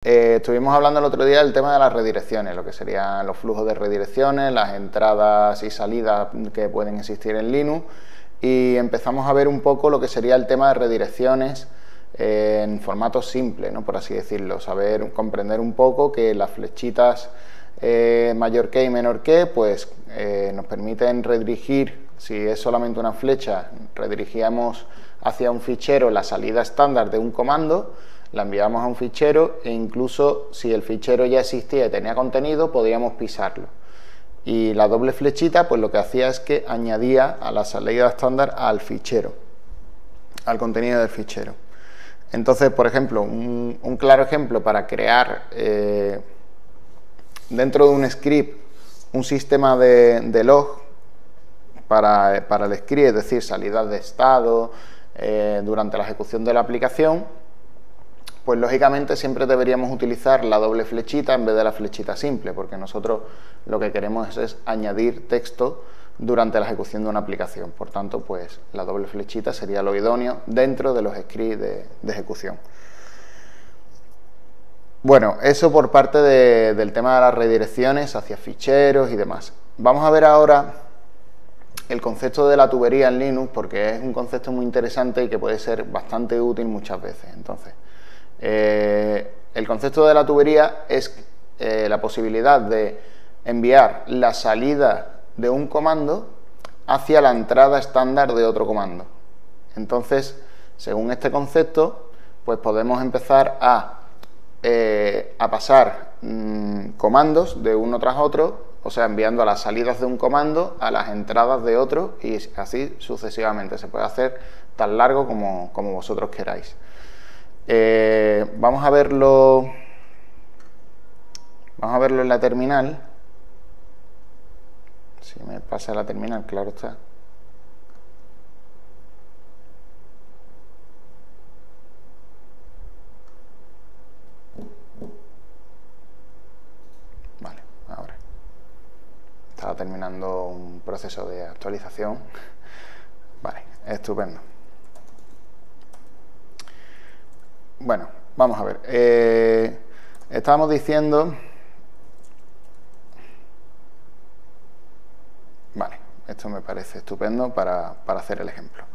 Estuvimos hablando el otro día del tema de las redirecciones, lo que serían los flujos de redirecciones, las entradas y salidas que pueden existir en Linux, y empezamos a ver un poco lo que sería el tema de redirecciones en formato simple, ¿no? Por así decirlo, comprender un poco que las flechitas mayor que y menor que, pues nos permiten redirigir. Si es solamente una flecha, redirigíamos hacia un fichero la salida estándar de un comando, la enviamos a un fichero, e incluso si el fichero ya existía y tenía contenido, podíamos pisarlo. Y la doble flechita, pues lo que hacía es que añadía a la salida estándar al fichero, al contenido del fichero. Entonces, por ejemplo, un claro ejemplo para crear dentro de un script un sistema de log para el script, es decir, salidas de estado durante la ejecución de la aplicación, pues lógicamente siempre deberíamos utilizar la doble flechita en vez de la flechita simple, porque nosotros lo que queremos es añadir texto durante la ejecución de una aplicación. Por tanto, pues la doble flechita sería lo idóneo dentro de los scripts de ejecución. Bueno, eso por parte del tema de las redirecciones hacia ficheros y demás. Vamos a ver ahora el concepto de la tubería en Linux, porque es un concepto muy interesante y que puede ser bastante útil muchas veces. Entonces, el concepto de la tubería es la posibilidad de enviar la salida de un comando hacia la entrada estándar de otro comando. Entonces, según este concepto, pues podemos empezar a pasar comandos de uno tras otro, o sea, enviando a las salidas de un comando a las entradas de otro, y así sucesivamente. Se puede hacer tan largo como vosotros queráis. Vamos a verlo en la terminal. Si me pasa la terminal, claro está. Vale, ahora estaba terminando un proceso de actualización. Vale, estupendo. Bueno, vamos a ver. Estábamos diciendo... Vale, esto me parece estupendo para hacer el ejemplo.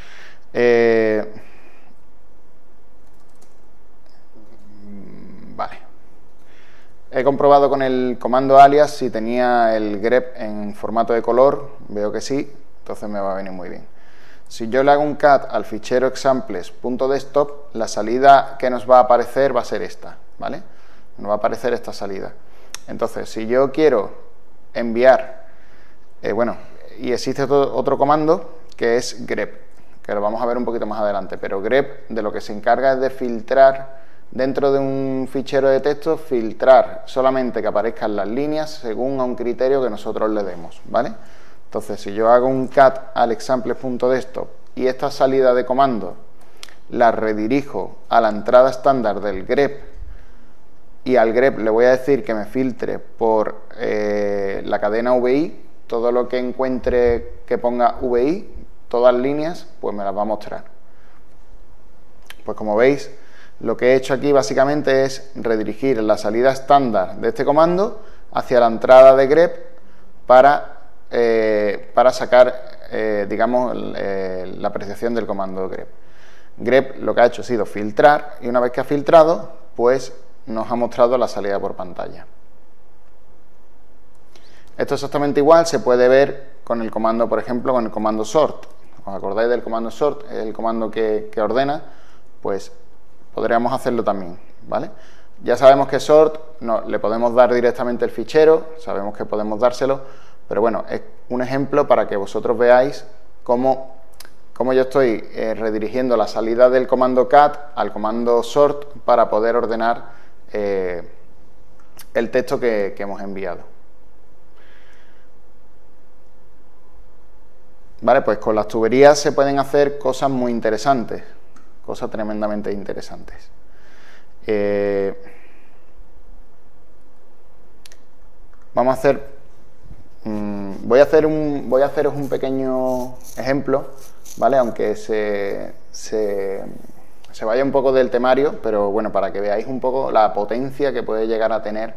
Vale. He comprobado con el comando alias si tenía el grep en formato de color. Veo que sí, entonces me va a venir muy bien. Si yo le hago un cat al fichero examples.desktop, la salida que nos va a aparecer va a ser esta, ¿vale? Nos va a aparecer esta salida. Entonces, si yo quiero enviar, bueno, y existe otro comando que es grep, que lo vamos a ver un poquito más adelante, pero grep de lo que se encarga es de filtrar dentro de un fichero de texto, filtrar solamente que aparezcan las líneas según a un criterio que nosotros le demos, ¿vale? Entonces, si yo hago un cat al examples.desktop y esta salida de comando la redirijo a la entrada estándar del grep, y al grep le voy a decir que me filtre por la cadena VI, todo lo que encuentre que ponga VI, todas líneas, pues me las va a mostrar. Pues como veis, lo que he hecho aquí básicamente es redirigir la salida estándar de este comando hacia la entrada de grep para sacar, digamos, la apreciación del comando grep. Grep lo que ha hecho ha sido filtrar, y una vez que ha filtrado, pues nos ha mostrado la salida por pantalla. Esto exactamente igual se puede ver con el comando, por ejemplo, con el comando sort. ¿Os acordáis del comando sort? Es el comando que ordena, pues podríamos hacerlo también, ¿vale? Ya sabemos que sort le podemos dar directamente el fichero, sabemos que podemos dárselo, pero bueno, es un ejemplo para que vosotros veáis cómo yo estoy redirigiendo la salida del comando cat al comando sort para poder ordenar el texto que hemos enviado. Vale, pues con las tuberías se pueden hacer cosas muy interesantes, cosas tremendamente interesantes. Vamos a hacer, voy a haceros un pequeño ejemplo, ¿vale? Aunque se se vaya un poco del temario, pero bueno, para que veáis un poco la potencia que puede llegar a tener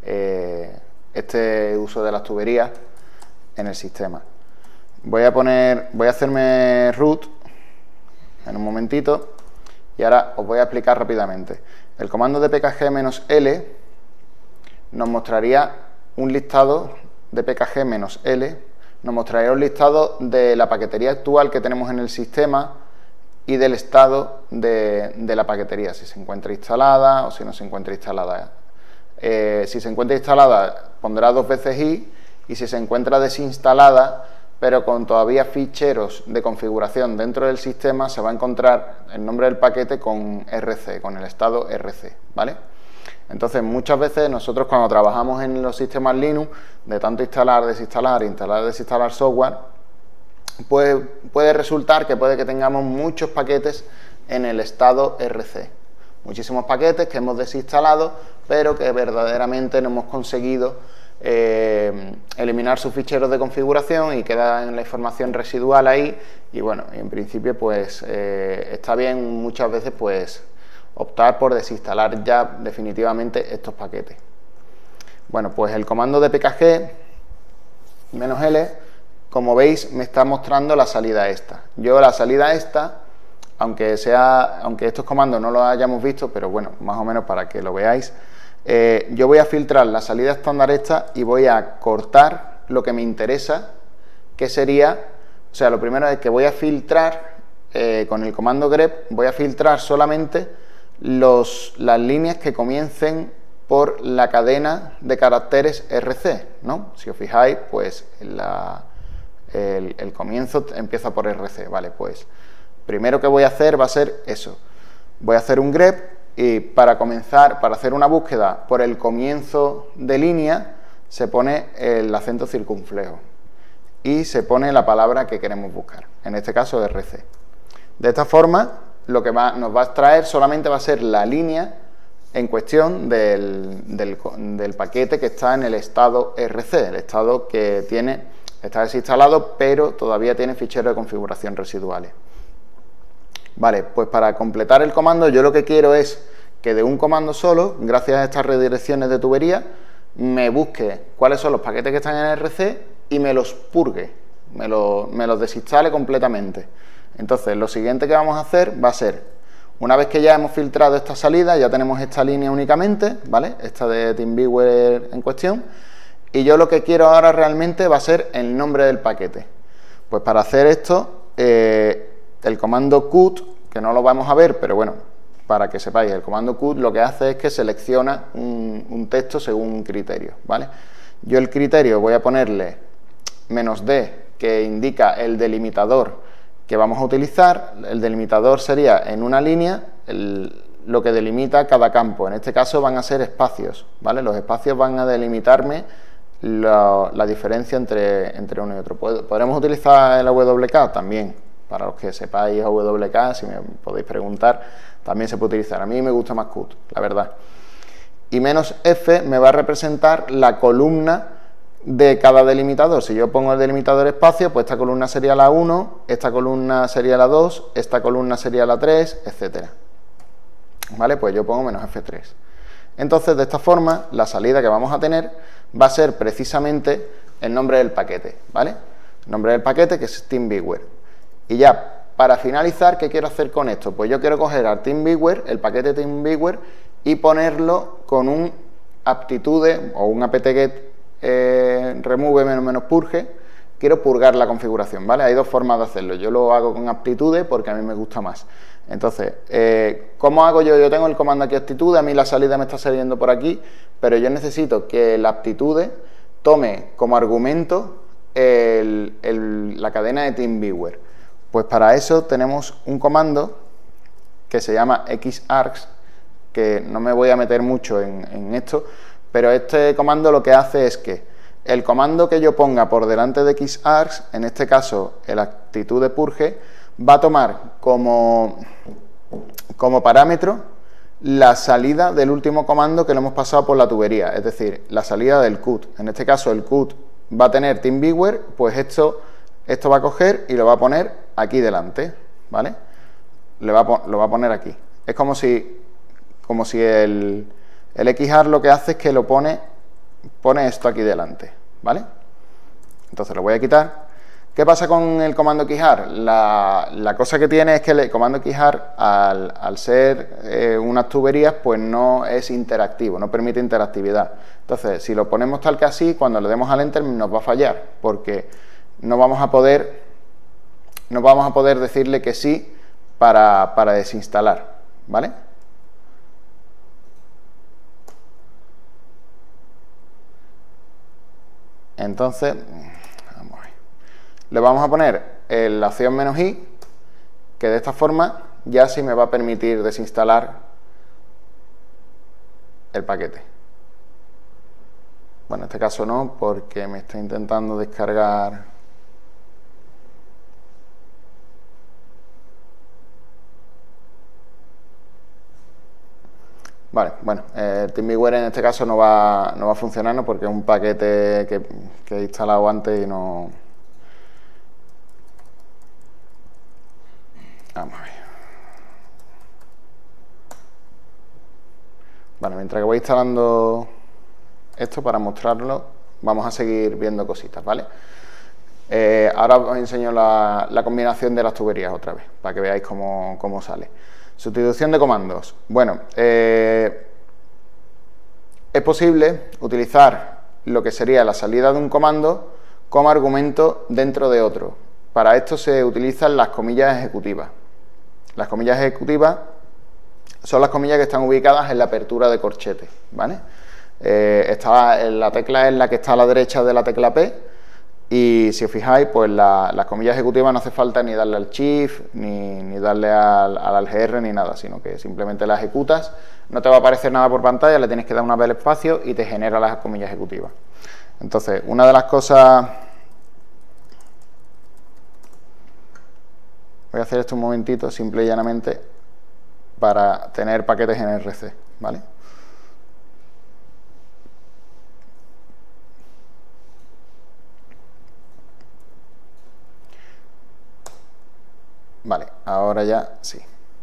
este uso de las tuberías en el sistema. Voy a hacerme root en un momentito y ahora os voy a explicar rápidamente. El comando de pkg-l nos mostraría un listado de pkg-l, nos mostraría un listado de la paquetería actual que tenemos en el sistema y del estado de la paquetería, si se encuentra instalada o si no se encuentra instalada. Si se encuentra instalada pondrá 2 veces i, y si se encuentra desinstalada pero con todavía ficheros de configuración dentro del sistema, se va a encontrar el nombre del paquete con RC, con el estado RC, ¿vale? Entonces, muchas veces nosotros cuando trabajamos en los sistemas Linux, de tanto instalar, desinstalar software, pues puede resultar que puede que tengamos muchos paquetes en el estado RC. Muchísimos paquetes que hemos desinstalado, pero que verdaderamente no hemos conseguido eliminar sus ficheros de configuración y queda en la información residual ahí. Y bueno, en principio pues está bien muchas veces pues optar por desinstalar ya definitivamente estos paquetes. Bueno, pues el comando de pkg-l, como veis, me está mostrando la salida esta. Yo la salida esta, aunque estos comandos no los hayamos visto, pero bueno, más o menos para que lo veáis, yo voy a filtrar la salida estándar esta y voy a cortar lo que me interesa, que sería, o sea, lo primero es que voy a filtrar, con el comando grep, voy a filtrar solamente las líneas que comiencen por la cadena de caracteres RC, ¿no? Si os fijáis, pues el comienzo empieza por RC, ¿vale? Pues primero que voy a hacer va a ser eso. Voy a hacer un grep y para comenzar, para hacer una búsqueda por el comienzo de línea, se pone el acento circunflejo y se pone la palabra que queremos buscar, en este caso RC. De esta forma, lo que nos va a extraer solamente va a ser la línea en cuestión del paquete que está en el estado RC, el estado que está desinstalado, pero todavía tiene ficheros de configuración residuales. Vale, pues para completar el comando, yo lo que quiero es que de un comando solo, gracias a estas redirecciones de tubería, me busque cuáles son los paquetes que están en RC y me los purgue, me los desinstale completamente. Entonces, lo siguiente que vamos a hacer va a ser, una vez que ya hemos filtrado esta salida, ya tenemos esta línea únicamente, ¿vale? Esta de TeamViewer en cuestión, y yo lo que quiero ahora realmente va a ser el nombre del paquete. Pues para hacer esto, el comando cut, que no lo vamos a ver, pero bueno, para que sepáis, el comando cut lo que hace es que selecciona un texto según un criterio, ¿vale? Yo el criterio voy a ponerle -d, que indica el delimitador que vamos a utilizar. El delimitador sería en una línea lo que delimita cada campo. En este caso van a ser espacios, ¿vale? Los espacios van a delimitarme la diferencia entre uno y otro. ¿Podremos utilizar el AWK? También. Para los que sepáis AWK, si me podéis preguntar, también se puede utilizar. A mí me gusta más cut, la verdad. Y -f me va a representar la columna de cada delimitador. Si yo pongo el delimitador espacio, pues esta columna sería la 1, esta columna sería la 2, esta columna sería la 3, etcétera. ¿Vale? Pues yo pongo -f3. Entonces, de esta forma, la salida que vamos a tener va a ser precisamente el nombre del paquete, ¿vale? El nombre del paquete, que es TeamViewer. Y ya, para finalizar, ¿qué quiero hacer con esto? Pues yo quiero coger al TeamViewer, el paquete TeamViewer, y ponerlo con un aptitude o un apt-get remove -purge. Quiero purgar la configuración, ¿vale? Hay dos formas de hacerlo. Yo lo hago con aptitude porque a mí me gusta más. Entonces, ¿cómo hago yo? Yo tengo el comando aquí aptitude, a mí la salida me está saliendo por aquí, pero yo necesito que la aptitude tome como argumento la cadena de TeamViewer. Pues para eso tenemos un comando que se llama xargs, que no me voy a meter mucho en esto, pero este comando lo que hace es que el comando que yo ponga por delante de xargs, en este caso el actitud de purge, va a tomar como parámetro la salida del último comando que le hemos pasado por la tubería, es decir, la salida del cut. En este caso el cut va a tener TeamViewer, pues esto va a coger y lo va a poner aquí delante, ¿vale? Lo va a poner aquí. Es como si el xhard lo que hace es que lo pone esto aquí delante, ¿vale? Entonces lo voy a quitar. ¿Qué pasa con el comando xhard? La cosa que tiene es que el comando xhard, al ser unas tuberías, pues no es interactivo, no permite interactividad. Entonces, si lo ponemos tal que así, cuando le demos al Enter nos va a fallar, porque no vamos a poder decirle que sí para desinstalar, ¿vale? Entonces, vamos a ver. Le vamos a poner la opción "-i", que de esta forma ya sí me va a permitir desinstalar el paquete. Bueno, en este caso no, porque me está intentando descargar. Vale, bueno, TeamViewer en este caso no va a funcionar, ¿no? Porque es un paquete que he instalado antes y no. Vamos a ver. Vale, mientras que voy instalando esto para mostrarlo, vamos a seguir viendo cositas, ¿vale? Ahora os enseño la combinación de las tuberías otra vez, para que veáis cómo sale. Sustitución de comandos. Bueno, es posible utilizar lo que sería la salida de un comando como argumento dentro de otro. Para esto se utilizan las comillas ejecutivas. Las comillas ejecutivas son las comillas que están ubicadas en la apertura de corchete, ¿vale? La tecla es la que está a la derecha de la tecla P, y si os fijáis, pues las comillas ejecutivas no hace falta ni darle al Shift, ni darle al Alt-R, ni nada, sino que simplemente la ejecutas, no te va a aparecer nada por pantalla, le tienes que dar una vez al espacio y te genera las comillas ejecutivas. Entonces, una de las cosas... Voy a hacer esto un momentito, simple y llanamente, para tener paquetes en RC, ¿vale? Vale, ahora ya sí.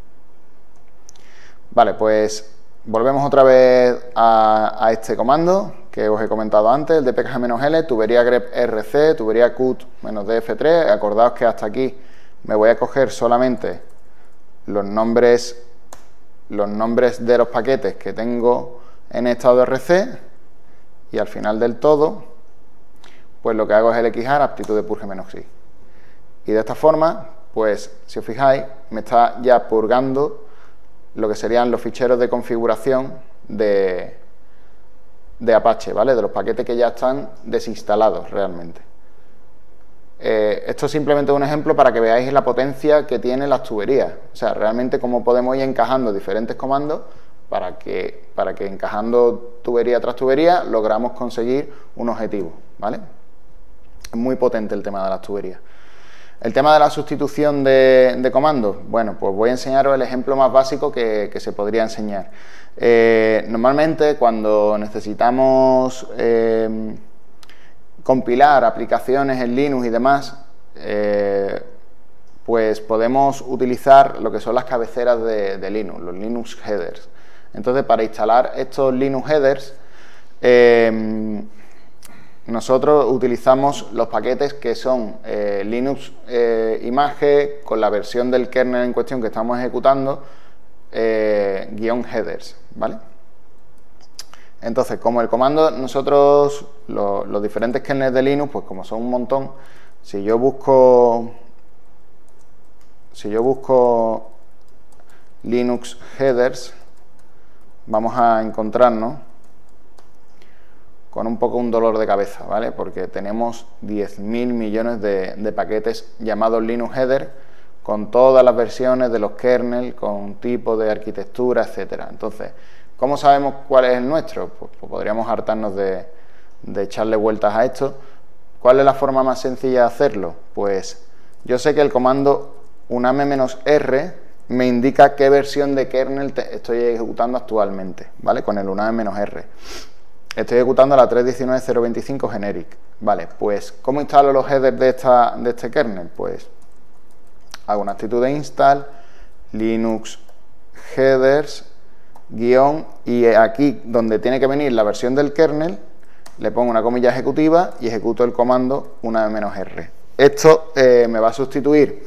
Vale, pues volvemos otra vez a este comando que os he comentado antes, el de pkg-l, tubería grep rc, tubería cut-df3. Acordaos que hasta aquí me voy a coger solamente los nombres de los paquetes que tengo en estado RC, y al final del todo, pues lo que hago es el xhard aptitud de purge -i. Y de esta forma, pues si os fijáis, me está ya purgando lo que serían los ficheros de configuración de Apache, ¿vale? De los paquetes que ya están desinstalados realmente. Esto es simplemente un ejemplo para que veáis la potencia que tienen las tuberías. O sea, realmente cómo podemos ir encajando diferentes comandos para que encajando tubería tras tubería logramos conseguir un objetivo, ¿vale? Es muy potente el tema de las tuberías. El tema de la sustitución de comandos, bueno, pues voy a enseñaros el ejemplo más básico que se podría enseñar. Normalmente cuando necesitamos compilar aplicaciones en Linux y demás, pues podemos utilizar lo que son las cabeceras de Linux, los Linux headers. Entonces, para instalar estos Linux headers, nosotros utilizamos los paquetes que son Linux Image con la versión del kernel en cuestión que estamos ejecutando, -headers, ¿vale? Entonces, como el comando, nosotros, los diferentes kernels de Linux, pues como son un montón, si yo busco Linux headers, vamos a encontrarnos con un dolor de cabeza, ¿vale? Porque tenemos 10.000 millones de paquetes llamados Linux header, con todas las versiones de los kernels, con tipo de arquitectura, etcétera. Entonces, ¿cómo sabemos cuál es el nuestro? Pues podríamos hartarnos de echarle vueltas a esto. ¿Cuál es la forma más sencilla de hacerlo? Pues yo sé que el comando uname-r me indica qué versión de kernel estoy ejecutando actualmente, ¿vale? Con el uname-r. Estoy ejecutando la 3.19.0.25 generic. Vale, pues ¿cómo instalo los headers de este kernel? Pues hago una actitud de install linux headers, guión, y aquí donde tiene que venir la versión del kernel, le pongo una comilla ejecutiva y ejecuto el comando una vez menos R. Esto me va a sustituir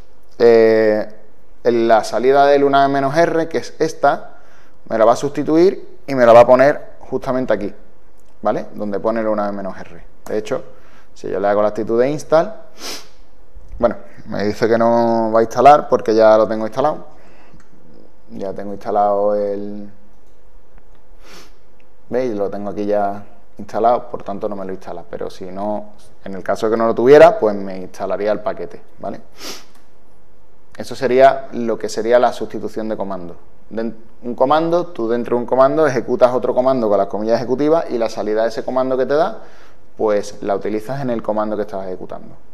en la salida del una vez menos R, que es esta, me la va a sustituir y me la va a poner justamente aquí, ¿vale? Donde pone el una vez menos R. De hecho, si yo le hago la actitud de install, bueno, me dice que no va a instalar porque ya lo tengo instalado. Ya tengo instalado el... ¿Veis? Lo tengo aquí ya instalado, por tanto no me lo instala. Pero si no, en el caso de que no lo tuviera, pues me instalaría el paquete, ¿vale? Eso sería lo que sería la sustitución de comando. Un comando, tú dentro de un comando ejecutas otro comando con las comillas ejecutivas y la salida de ese comando que te da, pues la utilizas en el comando que estás ejecutando.